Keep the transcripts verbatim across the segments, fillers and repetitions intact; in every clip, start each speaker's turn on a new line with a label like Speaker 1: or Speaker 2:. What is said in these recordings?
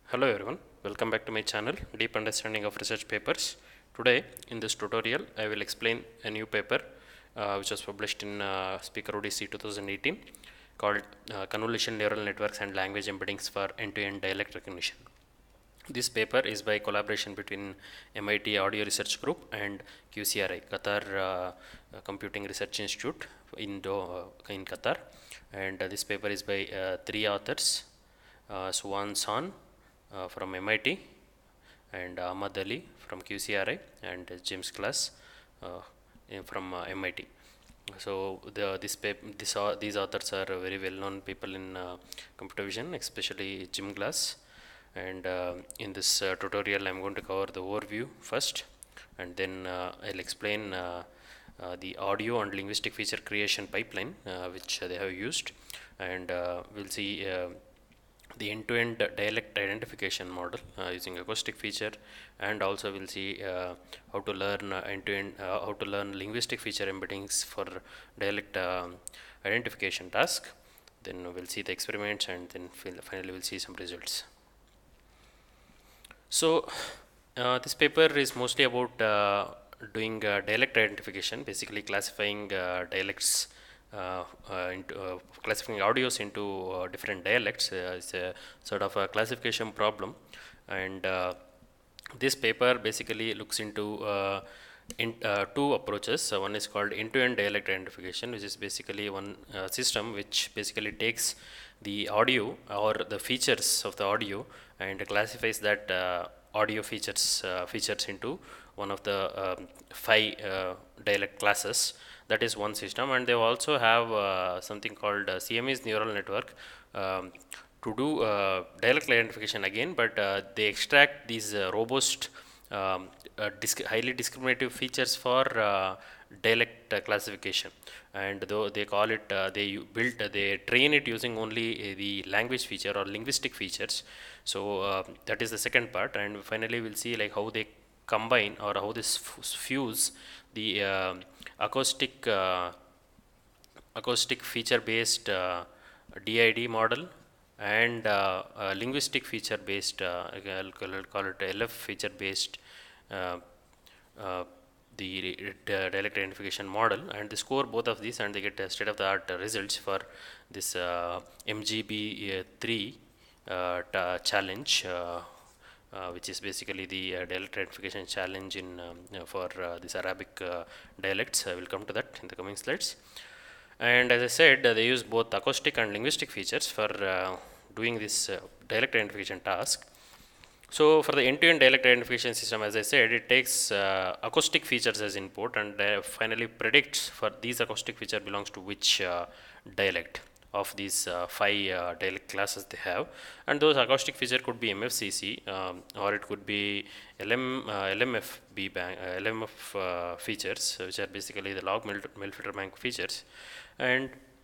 Speaker 1: Hello everyone, welcome back to my channel Deep Understanding of Research Papers. Today in this tutorial I will explain a new paper uh, which was published in uh, Speaker O D C twenty eighteen called uh, Convolution Neural Networks and Language Embeddings for End-to-End Dialect Recognition. This paper is by collaboration between M I T Audio Research Group and Q C R I, Qatar uh, Computing Research Institute in, Do, uh, in Qatar, and uh, this paper is by uh, three authors, uh, Suwan San uh, from M I T, and Ahmad Ali from Q C R I, and uh, James Glass uh, from uh, M I T. So the, this paper, this, uh, these authors are very well-known people in uh, computer vision, especially Jim Glass. And uh, in this uh, tutorial I'm going to cover the overview first, and then uh, I'll explain uh, uh, the audio and linguistic feature creation pipeline uh, which uh, they have used, and uh, we'll see uh, the end-to-end dialect identification model uh, using acoustic feature, and also we'll see uh, how to learn uh, end-to-end uh, how to learn linguistic feature embeddings for dialect uh, identification task. Then we'll see the experiments, and then finally we'll see some results. So uh, this paper is mostly about uh, doing uh, dialect identification, basically classifying uh, dialects uh, uh, into uh, classifying audios into uh, different dialects. Uh, it's a sort of a classification problem, and uh, this paper basically looks into uh, in, uh, two approaches. Uh, one is called end-to-end dialect identification, which is basically one uh, system which basically takes the audio or the features of the audio and classifies that uh, audio features uh, features into one of the um, five uh, dialect classes. That is one system, and they also have uh, something called uh, C M E's neural network um, to do uh, dialect identification again, but uh, they extract these uh, robust um, uh, disc highly discriminative features for uh, dialect uh, classification, and though they call it uh, they built uh, they train it using only uh, the language feature or linguistic features. So uh, that is the second part, and finally we'll see like how they combine or how this fuse the uh, acoustic uh, acoustic feature based uh, D I D model and uh, uh, linguistic feature based uh, I'll call it L F feature based uh, uh, the uh, dialect identification model, and they score both of these and they get state of the art results for this uh, M G B three uh, challenge, uh, uh, which is basically the uh, dialect identification challenge in um, uh, for uh, this Arabic uh, dialects. I will come to that in the coming slides. And as I said, uh, they use both acoustic and linguistic features for uh, doing this uh, dialect identification task. So for the end-to-end dialect identification system, as I said, it takes uh, acoustic features as input and uh, finally predicts for these acoustic feature belongs to which uh, dialect of these uh, five uh, dialect classes they have. And those acoustic feature could be M F C C um, or it could be L M, uh, L M F B bank, uh, L M F uh, features, which are basically the log mill filter bank features, and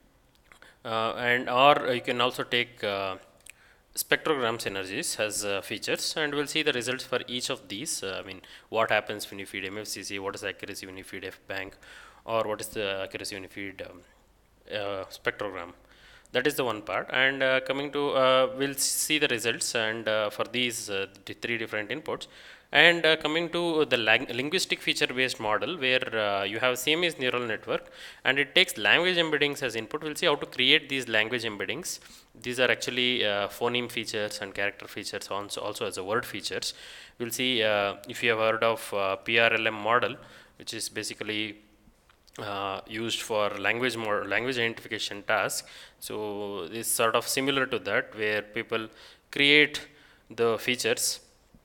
Speaker 1: uh, and or you can also take uh, spectrogram synergies as uh, features, and we'll see the results for each of these. uh, I mean, what happens when you feed M F C C, what is the accuracy when you feed F bank, or what is the accuracy when you feed um, uh, spectrogram. That is the one part, and uh, coming to uh, we'll see the results and uh, for these uh, the three different inputs. And uh, coming to the linguistic feature based model, where uh, you have C M E's neural network and it takes language embeddings as input. We'll see how to create these language embeddings. These are actually uh, phoneme features and character features, also, also as a word features. We'll see uh, if you have heard of uh, P R L M model, which is basically uh, used for language more language identification task. So this is sort of similar to that, where people create the features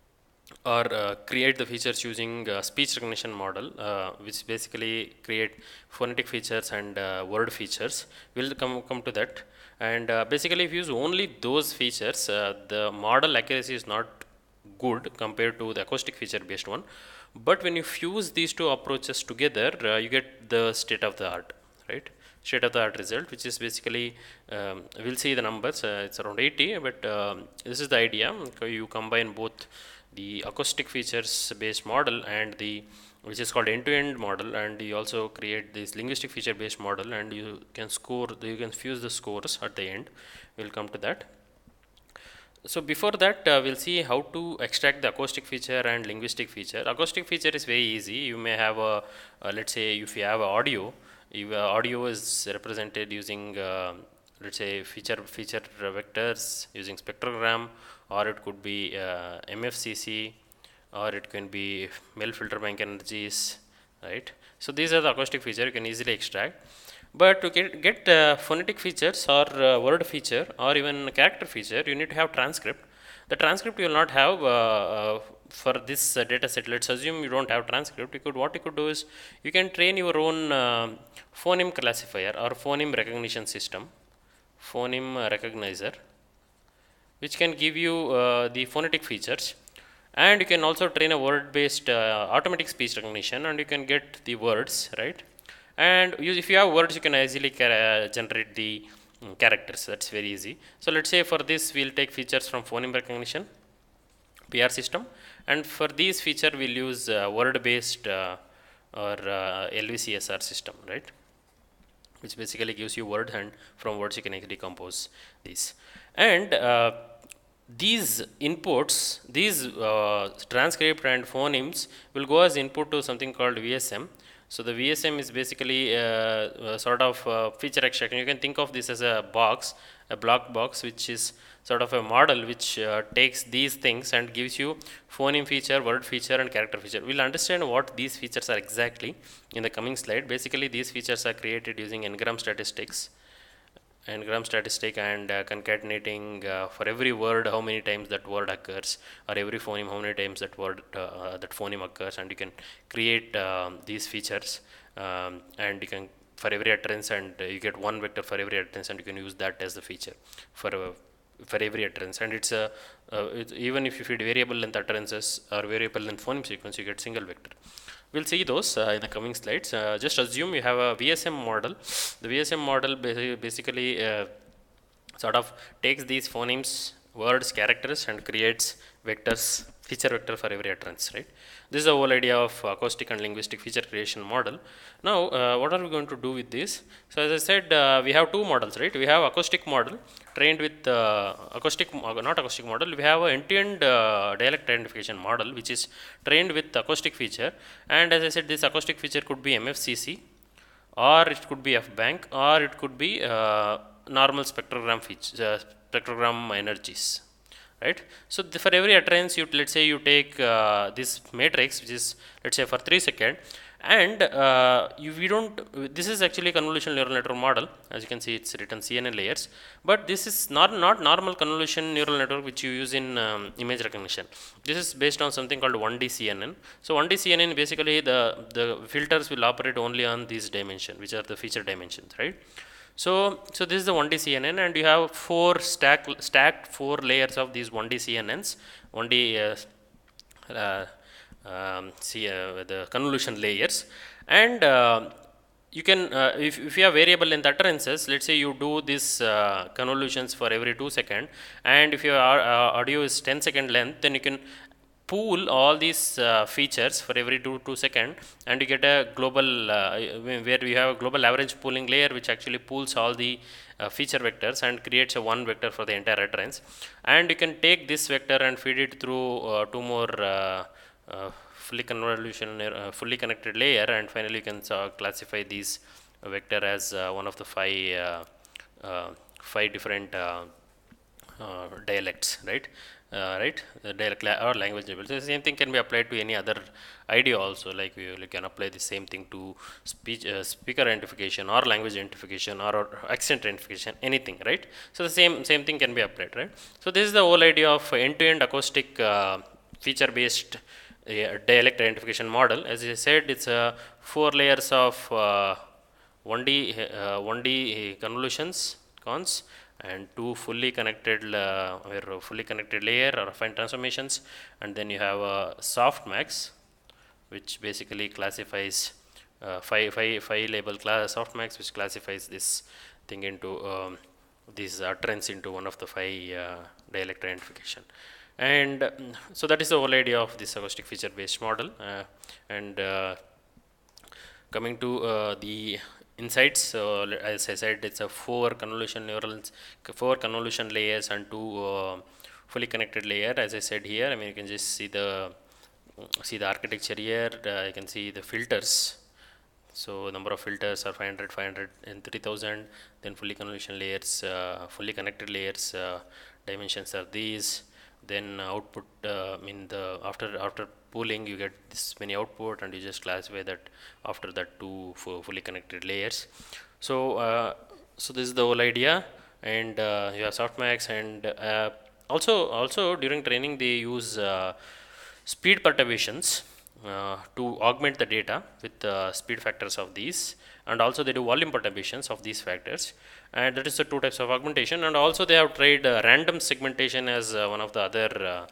Speaker 1: or uh, create the features using uh, speech recognition model, uh, which basically create phonetic features and uh, word features. We'll come, come to that. And uh, basically if you use only those features, uh, the model accuracy is not good compared to the acoustic feature based one. But when you fuse these two approaches together, uh, you get the state of the art, right? State of the art result, which is basically, um, we'll see the numbers, uh, it's around eighty, but um, this is the idea. You combine both the acoustic features based model and the which is called end-to-end model, and you also create this linguistic feature based model, and you can score you can fuse the scores at the end. We'll come to that. So before that, uh, we'll see how to extract the acoustic feature and linguistic feature. Acoustic feature is very easy. You may have a, uh, let's say if you have a audio, if uh, audio is represented using, uh, let's say feature feature vectors using spectrogram, or it could be uh, M F C C, or it can be Mel filter bank energies, right? So these are the acoustic feature you can easily extract. But to get, get uh, phonetic features or uh, word feature or even character feature, you need to have transcript. The transcript you will not have uh, uh, for this uh, data set. Let's assume you don't have transcript. You could what you could do is you can train your own uh, phoneme classifier or phoneme recognition system, phoneme uh, recognizer, which can give you uh, the phonetic features. And you can also train a word based uh, automatic speech recognition, and you can get the words, right? And you, if you have words, you can easily uh, generate the um, characters. That's very easy. So let's say for this we'll take features from phoneme recognition P R system, and for these feature we'll use uh, word based uh, or uh, L V C S R system, right, which basically gives you word, and from words you can decompose these. And uh, these inputs, these uh, transcript and phonemes will go as input to something called V S M. So the V S M is basically uh, a sort of uh, feature extraction. You can think of this as a box, a block box, which is sort of a model which uh, takes these things and gives you phoneme feature, word feature, and character feature. We'll understand what these features are exactly in the coming slide. Basically, these features are created using n-gram statistics n-gram statistic and uh, concatenating uh, for every word how many times that word occurs, or every phoneme how many times that word uh, that phoneme occurs, and you can create um, these features, um, and you can for every utterance, and uh, you get one vector for every utterance, and you can use that as the feature for uh, for every utterance. And it's a uh, it's even if you feed variable length utterances or variable length phoneme sequence, you get single vector. We'll see those uh, in the coming slides. Uh, just assume you have a V S M model. The V S M model basically uh, sort of takes these phonemes, words, characters, and creates vectors, feature vector for every utterance, right? This is the whole idea of acoustic and linguistic feature creation model. Now, uh, what are we going to do with this? So, as I said, uh, we have two models, right? We have acoustic model trained with uh, acoustic, uh, not acoustic model. We have a end-to-end uh, dialect identification model, which is trained with acoustic feature. And as I said, this acoustic feature could be M F C C, or it could be F bank, or it could be uh, normal spectrogram feature, uh, spectrogram energies, right? So the, for every utterance, you let's say you take uh, this matrix, which is let's say for three second, and uh, you, we don't. This is actually convolutional neural network model. As you can see, it's written C N N layers, but this is not not normal convolution neural network which you use in um, image recognition. This is based on something called one D C N N. So one D C N N basically the the filters will operate only on these dimensions, which are the feature dimensions, right? So, so this is the one D C N N, and you have four stack, stacked four layers of these one D C N Ns, one D uh, uh, um, see, uh, the convolution layers, and uh, you can, uh, if, if you have variable length utterances, let's say you do this uh, convolutions for every two second, and if your uh, audio is ten second length, then you can pool all these uh, features for every two two second, and you get a global uh, where we have a global average pooling layer which actually pools all the uh, feature vectors and creates a one vector for the entire utterance. And you can take this vector and feed it through uh, two more uh, uh, fully convolution uh, fully connected layer, and finally you can uh, classify these vector as uh, one of the five uh, uh, five different uh, uh, dialects, right? Uh, right, the dialect la or language level. So the same thing can be applied to any other idea also. Like we, we can apply the same thing to speech, uh, speaker identification, or language identification, or, or accent identification, anything, right? So the same same thing can be applied, right? So this is the whole idea of end-to-end acoustic uh, feature-based uh, dialect identification model. As I said, it's uh, four layers of uh, one D uh, one D convolutions, cons, and two fully connected uh, or fully connected layer or affine transformations, and then you have a softmax, which basically classifies uh, five, five, five label class softmax, which classifies this thing into um, this utterance into one of the five uh, dialect identification. And um, so that is the whole idea of this acoustic feature based model. Uh, and uh, coming to uh, the insights, so as I said, it's a four convolution neurals, four convolution layers, and two uh, fully connected layer, as I said here, I mean, you can just see the see the architecture here. Uh, you can see the filters. So number of filters are five hundred, five hundred, and three thousand. Then fully convolution layers, uh, fully connected layers, uh, dimensions are these. Then output, uh, I mean the after after pooling, you get this many output, and you just classify that after that two fully connected layers. So uh, so this is the whole idea, and uh, you have softmax, and uh, also also during training they use uh, speed perturbations uh, to augment the data with uh, speed factors of these, and also they do volume perturbations of these factors, and that is the two types of augmentation. And also they have tried uh, random segmentation as uh, one of the other uh,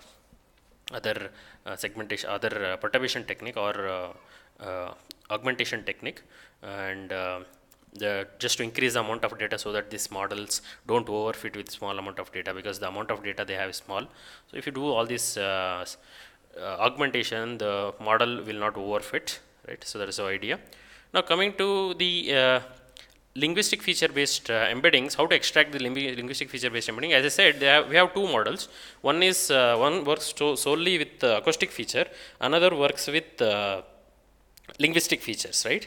Speaker 1: other uh, segmentation, other uh, perturbation technique, or uh, uh, augmentation technique, and uh, the just to increase the amount of data so that these models don't overfit with small amount of data, because the amount of data they have is small. So if you do all this uh, uh, augmentation, the model will not overfit, right? So that is the idea. Now coming to the uh, linguistic feature based uh, embeddings, how to extract the linguistic feature based embedding. As I said, have, we have two models. One is uh, one works to solely with uh, acoustic feature, another works with uh, linguistic features, right?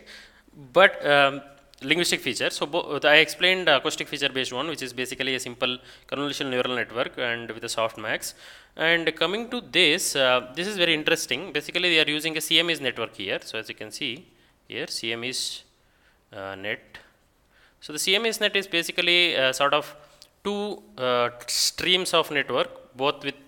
Speaker 1: But um, linguistic feature, so I explained uh, acoustic feature based one, which is basically a simple convolutional neural network and with a softmax. And coming to this, uh, this is very interesting. Basically they are using a C M E S network here. So as you can see here, C M E S uh, net. So the C M E S net is basically uh, sort of two uh, streams of network, both with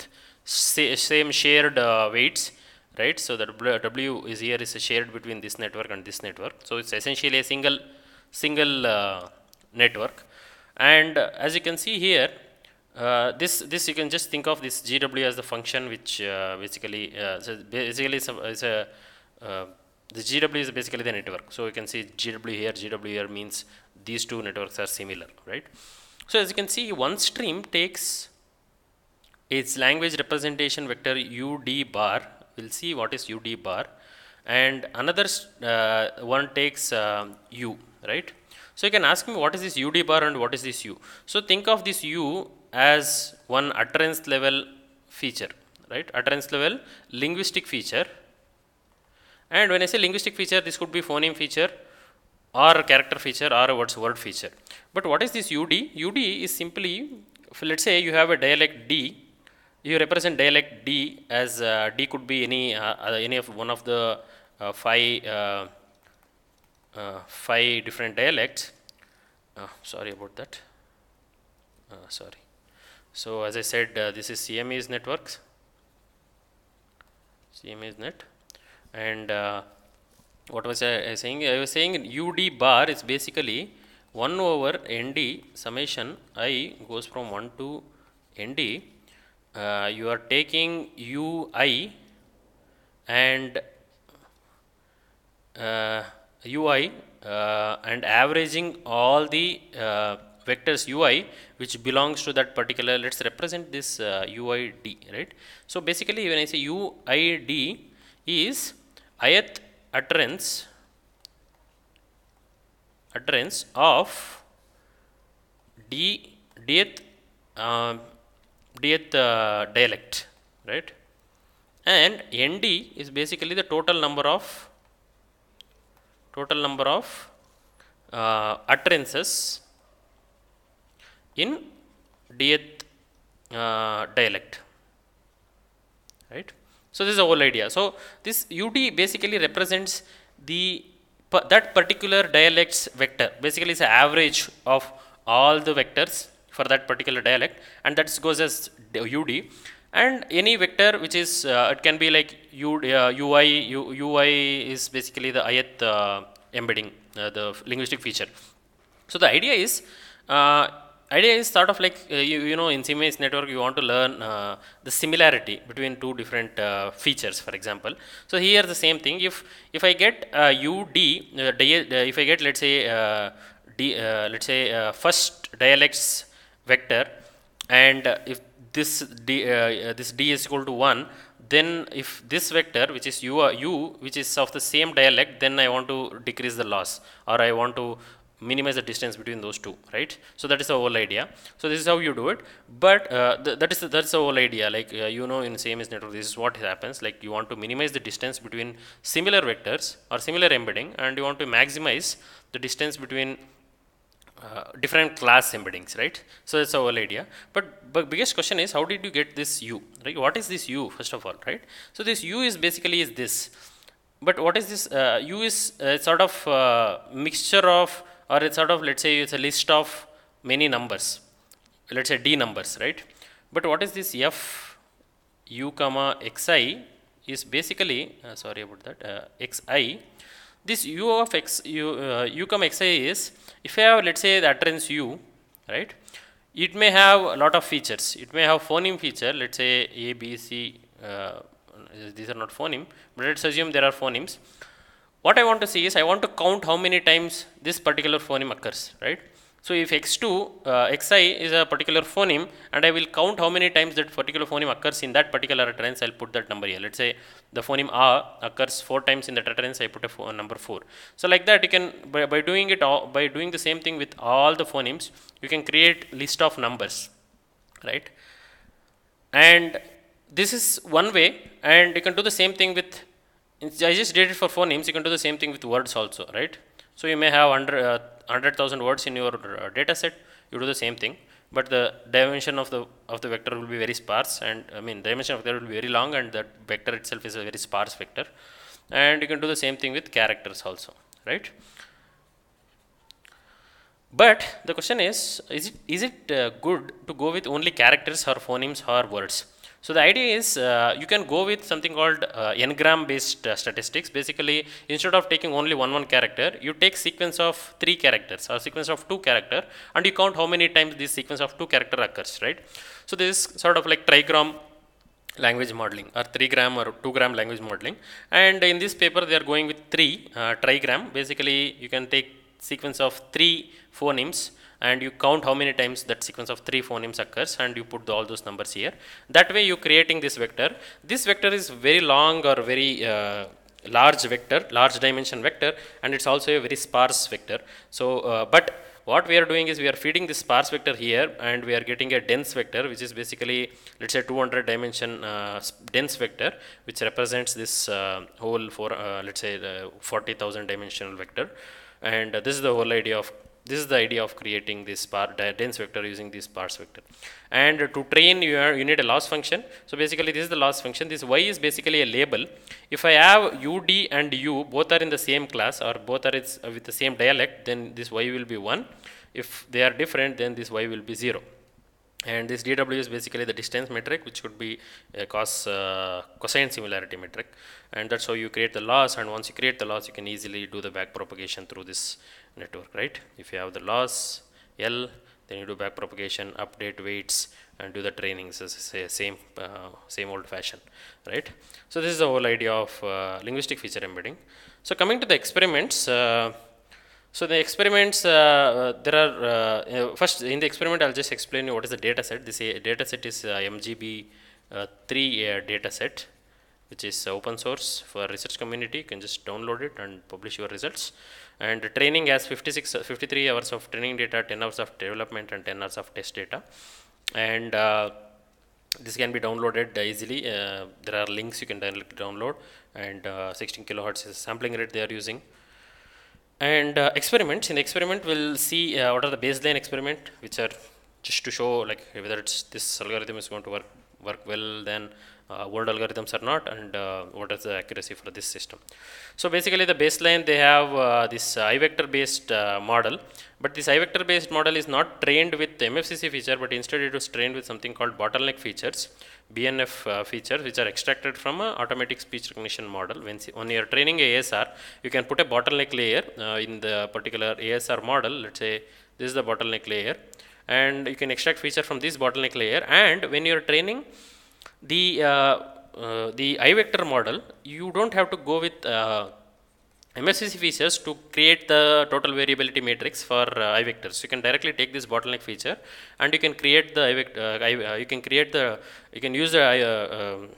Speaker 1: sa same shared uh, weights, right? So the W is here is shared between this network and this network. So it's essentially a single single uh, network. And uh, as you can see here, uh, this this you can just think of this G W as the function, which uh, basically uh, so basically is a, is a uh, the G W is basically the network. So you can see G W here, G W here means these two networks are similar, right? So as you can see, one stream takes its language representation vector U D bar. We'll see what is U D bar, and another uh, one takes uh, U, right? So you can ask me what is this U D bar and what is this U. So think of this U as one utterance level feature, right? Utterance level linguistic feature. And when I say linguistic feature, this could be phoneme feature or character feature or a word, word feature. But what is this U D? U D is simply, let's say you have a dialect D, you represent dialect D as uh, D could be any uh, any of one of the uh, five uh, uh, five different dialects. Uh, sorry about that. Uh, sorry. So as I said, uh, this is C M E S networks. C M E S net. And uh, what was I saying? I was saying U D bar is basically one over N D summation I goes from one to N D. Uh, you are taking U I and uh, U I uh, and averaging all the uh, vectors U I which belongs to that particular, let's represent this uh, U I D, right? So basically when I say U I D is ith utterance utterance of D dth uh, dth uh, dialect, right? And N D is basically the total number of total number of uh, utterances in dth uh, dialect, right? So this is the whole idea. So this U D basically represents the that particular dialect's vector. Basically, it's an average of all the vectors for that particular dialect, and that goes as U D. And any vector which is uh, it can be like U, uh, U I. U, U I is basically the ith uh, embedding, uh, the linguistic feature. So the idea is. Uh, idea is sort of like uh, you, you know in C M E S network you want to learn uh, the similarity between two different uh, features, for example. So here the same thing, if if I get uh, U D, uh, if I get let's say uh, D, uh, let's say uh, first dialects vector, and uh, if this D, uh, this D is equal to one, then if this vector which is U, uh, U which is of the same dialect, then I want to decrease the loss, or I want to minimize the distance between those two, right? So that is the whole idea. So this is how you do it. But uh, th that is the, that's the whole idea. Like uh, you know, in C M S network, this is what happens. Like you want to minimize the distance between similar vectors or similar embedding, and you want to maximize the distance between uh, different class embeddings, right? So that's the whole idea. But but biggest question is, how did you get this U? Right? What is this U first of all, right? So this U is basically is this. But what is this? Uh, U is uh, sort of uh, mixture of, or it's sort of, let's say it's a list of many numbers. Let's say D numbers, right? But what is this F U comma Xi is basically, uh, sorry about that, uh, Xi. This U of X, U, uh, U comma Xi is, if I have, let's say, the utterance U, right? It may have a lot of features. It may have phoneme feature, let's say A, B, C, uh, these are not phoneme, but let's assume there are phonemes. What I want to see is, I want to count how many times this particular phoneme occurs, right? So if X two, uh, Xi is a particular phoneme, and I will count how many times that particular phoneme occurs in that particular utterance, I'll put that number here. Let's say the phoneme A occurs four times in that utterance, I put a, a number four. So like that, you can, by, by doing it all, by doing the same thing with all the phonemes, you can create list of numbers, right? And this is one way, and you can do the same thing with, I just did it for phonemes, you can do the same thing with words also, right? So you may have under, uh, one hundred thousand words in your uh, data set, you do the same thing, but the dimension of the of the vector will be very sparse, and I mean dimension of the vector will be very long, and that vector itself is a very sparse vector. And you can do the same thing with characters also, right? But the question is, is it, is it uh, good to go with only characters or phonemes or words? So the idea is, uh, you can go with something called uh, n-gram based uh, statistics. Basically, instead of taking only one one character, you take sequence of three characters or sequence of two character, and you count how many times this sequence of two character occurs, right? So this is sort of like trigram language modeling, or three gram or two gram language modeling. And in this paper, they are going with three uh, trigram. Basically, you can take sequence of three phonemes, and you count how many times that sequence of three phonemes occurs, and you put the, all those numbers here. That way you creating this vector. This vector is very long or very uh, large vector, large dimension vector, and it's also a very sparse vector. So, uh, but what we are doing is we are feeding this sparse vector here, and we are getting a dense vector, which is basically, let's say, two hundred dimension uh, dense vector, which represents this uh, whole for, uh, let's say, the forty thousand dimensional vector. And uh, this is the whole idea of, this is the idea of creating this dense vector using this sparse vector. And uh, to train, you, are, you need a loss function. So basically, this is the loss function. This y is basically a label. If I have ud and u, both are in the same class, or both are uh, with the same dialect, then this y will be one. If they are different, then this y will be zero. And this D W is basically the distance metric, which could be a cos, uh, cosine similarity metric. And that's how you create the loss. And once you create the loss, you can easily do the back propagation through this network, right? If you have the loss L, then you do back propagation, update weights, and do the trainings, as say, same uh, same old fashion, right? So this is the whole idea of uh, linguistic feature embedding. So coming to the experiments. Uh, So the experiments, uh, uh, there are, uh, first in the experiment, I'll just explain you what is the data set. This uh, data set is uh, M G B uh, three uh, data set, which is open source for research community. You can just download it and publish your results. And the training has fifty-six, fifty-three hours of training data, ten hours of development, and ten hours of test data. And uh, this can be downloaded easily. Uh, there are links you can download, and uh, sixteen kilohertz is sampling rate they are using. And uh, experiments, in the experiment we'll see uh, what are the baseline experiment, which are just to show like whether it's this algorithm is going to work work well than uh, old algorithms or not, and uh, what is the accuracy for this system. So basically the baseline, they have uh, this I vector based uh, model, but this I vector based model is not trained with M F C C feature, but instead it was trained with something called bottleneck features, B N F uh, features, which are extracted from a automatic speech recognition model. When, when you are training a ASR, you can put a bottleneck layer uh, in the particular A S R model. Let's say this is the bottleneck layer, and you can extract feature from this bottleneck layer. And when you are training the uh, uh, the I vector model, you don't have to go with uh, M F C C features to create the total variability matrix for uh, I vectors. You can directly take this bottleneck feature, and you can create the I vector. Uh, I, uh, you can create the. You can use the uh, uh,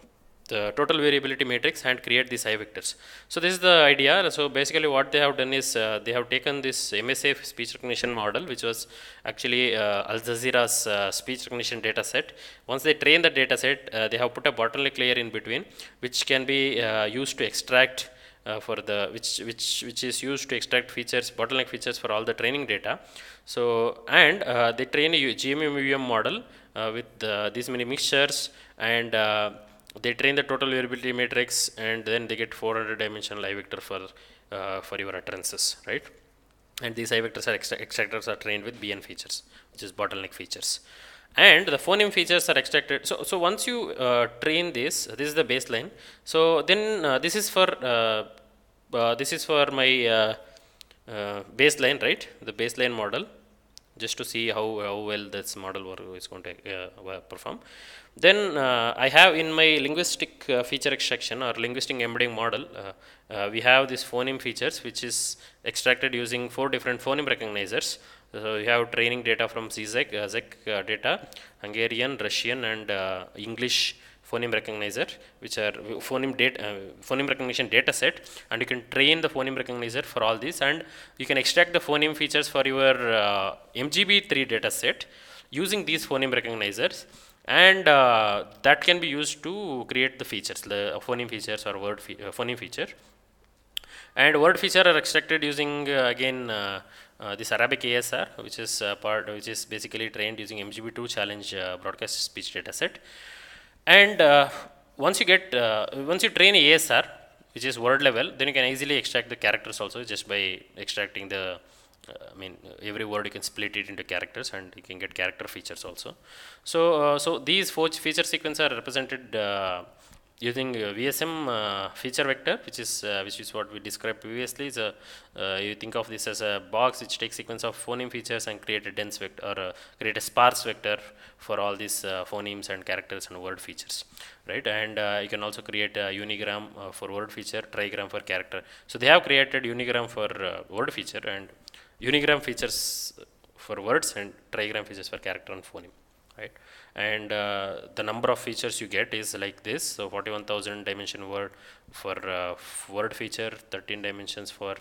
Speaker 1: the total variability matrix and create these I vectors. So this is the idea. So basically what they have done is uh, they have taken this M S A speech recognition model, which was actually uh, Al Jazeera's uh, speech recognition data set. Once they train the data set, uh, they have put a bottleneck layer in between, which can be uh, used to extract uh, for the which which which is used to extract features, bottleneck features for all the training data. So and uh, they train a G M M U M model uh, with uh, these many mixtures, and uh, they train the total variability matrix, and then they get four hundred dimensional I vector for uh, for your utterances, right? And these I vectors are extra extractors are trained with B N features, which is bottleneck features, and the phoneme features are extracted. So so once you uh, train this, this is the baseline. So then uh, this is for uh, uh, this is for my uh, uh, baseline, right? The baseline model, just to see how, how well this model is going to uh, perform. Then uh, I have in my linguistic uh, feature extraction or linguistic embedding model, uh, uh, we have these phoneme features, which is extracted using four different phoneme recognizers. So we have training data from Z Z E C, uh, Z E C uh, data, Hungarian, Russian, and uh, English phoneme recognizer, which are phoneme data, uh, phoneme recognition data set, and you can train the phoneme recognizer for all these, and you can extract the phoneme features for your uh, M G B three data set using these phoneme recognizers, and uh, that can be used to create the features, the phoneme features or word fe uh, phoneme feature. And word feature are extracted using uh, again uh, uh, this Arabic A S R, which is uh, part, which is basically trained using M G B two challenge uh, broadcast speech data set. And uh, once you get, uh, once you train A S R, which is word level, then you can easily extract the characters also just by extracting the, uh, I mean, every word you can split it into characters, and you can get character features also. So, uh, so these four feature sequences are represented uh, using uh, V S M uh, feature vector, which is uh, which is what we described previously. So uh, you think of this as a box which takes sequence of phoneme features and create a dense vector, or uh, create a sparse vector for all these uh, phonemes and characters and word features, right? And uh, you can also create a unigram uh, for word feature, trigram for character. So they have created unigram for uh, word feature, and unigram features for words, and trigram features for character and phoneme, right? And uh, the number of features you get is like this. So forty-one thousand dimension word for uh, word feature, thirteen dimensions for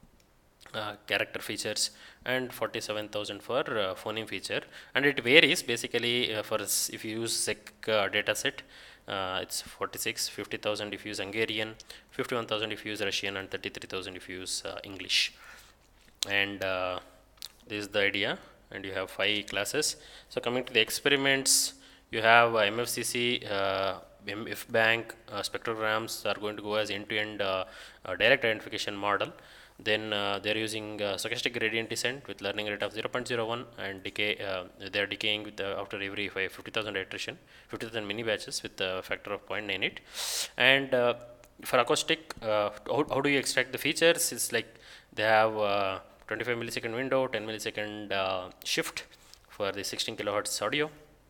Speaker 1: uh, character features, and forty-seven thousand for uh, phoneme feature. And it varies basically uh, for if you use Z E C uh, data set, uh, it's forty-six, fifty thousand if you use Hungarian, fifty-one thousand if you use Russian, and thirty-three thousand if you use uh, English. And uh, this is the idea. And you have five classes. So coming to the experiments, you have uh, M F C C, uh, F bank, uh, spectrograms are going to go as end-to-end uh, uh, direct identification model. Then uh, they're using uh, stochastic gradient descent with learning rate of zero point zero one, and decay. Uh, they're decaying with uh, after every fifty thousand iteration, fifty thousand mini batches with a factor of zero point nine eight. And uh, for acoustic, uh, how, how do you extract the features? It's like they have uh, twenty-five millisecond window, ten millisecond uh, shift for the sixteen kilohertz audio,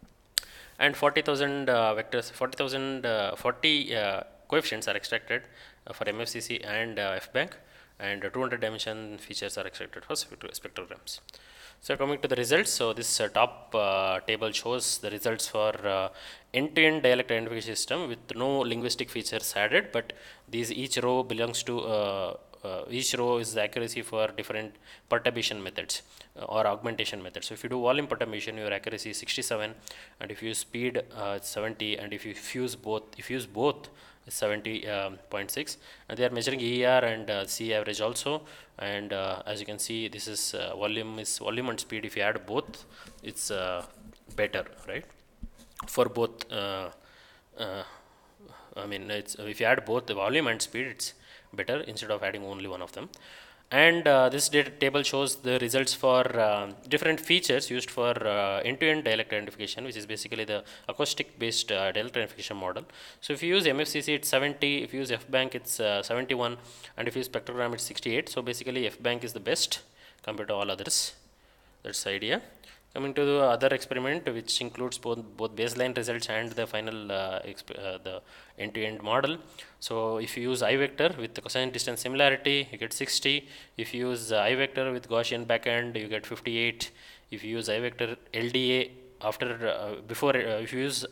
Speaker 1: and forty thousand uh, vectors, forty thousand, uh, forty uh, coefficients are extracted uh, for M F C C and uh, F bank, and uh, two hundred dimension features are extracted for spectrograms. So coming to the results, so this uh, top uh, table shows the results for uh, end-to-end dialect identification system with no linguistic features added, but these each row belongs to uh, Uh, each row is the accuracy for different perturbation methods uh, or augmentation methods. So if you do volume perturbation, your accuracy is sixty-seven, and if you speed uh, it's seventy, and if you fuse both, if you use both, it's seventy point six. And they are measuring E R and uh, C average also. And uh, as you can see, this is uh, volume is volume and speed. If you add both, it's uh, better, right? For both, uh, uh, I mean, it's if you add both the volume and speed, it's better instead of adding only one of them. And uh, this data table shows the results for uh, different features used for uh, end-to-end dialect identification, which is basically the acoustic based uh, dialect identification model. So if you use M F C C, it's seventy, if you use F bank, it's uh, seventy-one, and if you use spectrogram, it's sixty-eight. So basically F bank is the best compared to all others. That's the idea. Coming to the other experiment, which includes both both baseline results and the final uh, uh, the end-to-end model. So if you use I vector with the cosine distance similarity, you get sixty. If you use uh, I vector with Gaussian backend, you get fifty-eight. If you use I vector L D A after uh, before uh, if you use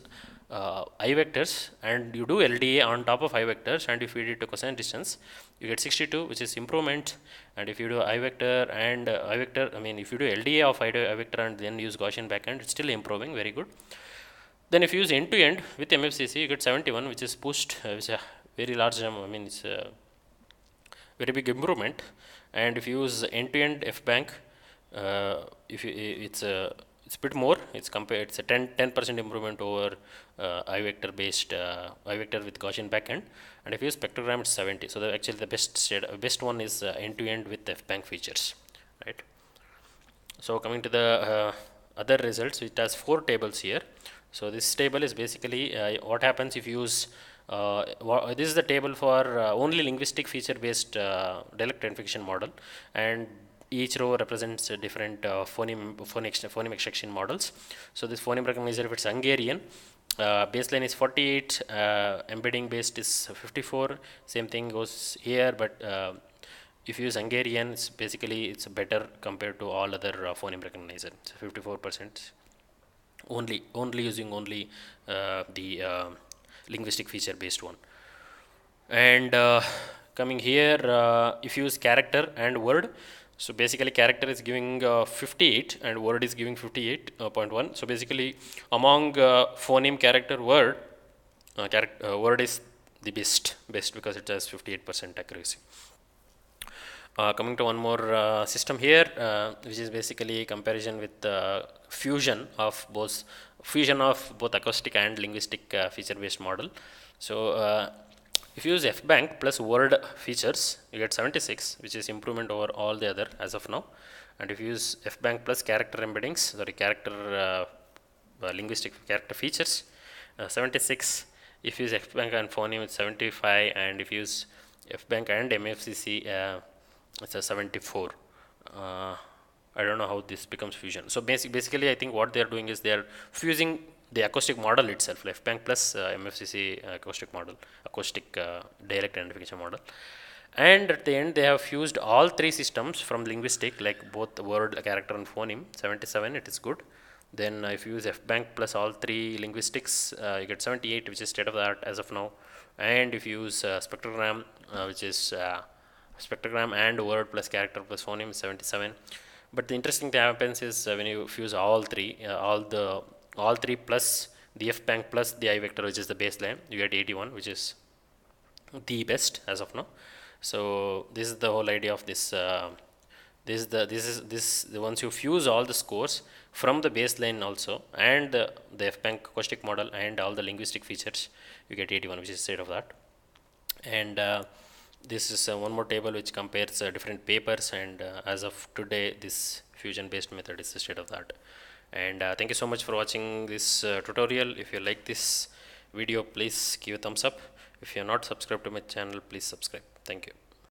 Speaker 1: uh, I vectors and you do L D A on top of I vectors and you feed it to cosine distance, you get sixty-two, which is improvement. And if you do I vector and uh, I vector, I mean if you do L D A of I, I vector and then use Gaussian backend, it's still improving, very good. Then if you use end to end with M F C C, you get seventy-one, which is pushed, uh, which is a very large, um, I mean it's a very big improvement. And if you use end to end F bank, uh, if you, it's a it's a bit more. It's compared. It's a ten percent improvement over uh, I vector based uh, I vector with Gaussian backend. And if you use spectrogram, it's seventy. So the, actually the best state, best one is uh, end to end with F bank features, right? So coming to the uh, other results, it has four tables here. So this table is basically uh, what happens if you use. Uh, this is the table for uh, only linguistic feature based uh, dialect identification model, and each row represents a different uh, phoneme, phonic, phoneme extraction models. So this phoneme recognizer, if it's Hungarian, uh, baseline is forty-eight, uh, embedding based is fifty-four, same thing goes here, but uh, if you use Hungarian, it's basically it's better compared to all other uh, phoneme recognizer. It's fifty-four percent only, only using only uh, the uh, linguistic feature based one. And uh, coming here, uh, if you use character and word, so basically character is giving uh, fifty-eight and word is giving fifty-eight point one. So basically among uh, phoneme, character, word, uh, character, uh, word is the best, best because it has fifty-eight percent accuracy. Uh, coming to one more uh, system here, uh, which is basically comparison with uh, fusion of both fusion of both acoustic and linguistic uh, feature-based model. So uh, if you use F bank plus word features, you get seventy-six, which is improvement over all the other as of now. And if you use F bank plus character embeddings, sorry, character uh, uh, linguistic character features, uh, seventy-six. If you use F bank and phoneme, it's seventy-five, and if you use F bank and M F C C, uh, it's a seventy-four. Uh, I don't know how this becomes fusion. So basic, basically, I think what they are doing is they are fusing the acoustic model itself, F bank plus uh, M F C C acoustic model, acoustic uh, dialect identification model. And at the end, they have fused all three systems from linguistic, like both word, character, and phoneme. seventy-seven, it is good. Then uh, if you use F bank plus all three linguistics, uh, you get seventy-eight, which is state of the art as of now. And if you use uh, spectrogram, uh, which is uh, spectrogram and word plus character plus phoneme, seventy-seven. But the interesting thing happens is uh, when you fuse all three, uh, all the all three plus the F bank plus the I vector, which is the baseline, you get eighty-one, which is the best as of now. So this is the whole idea of this. Uh, this is the this is this the once you fuse all the scores from the baseline also and the, the F bank acoustic model and all the linguistic features, you get eighty-one, which is state of that. And uh, this is uh, one more table which compares uh, different papers, and uh, as of today, this fusion based method is the state of that. And uh, thank you so much for watching this uh, tutorial. If you like this video, please give a thumbs up. If you are not subscribed to my channel, please subscribe. Thank you.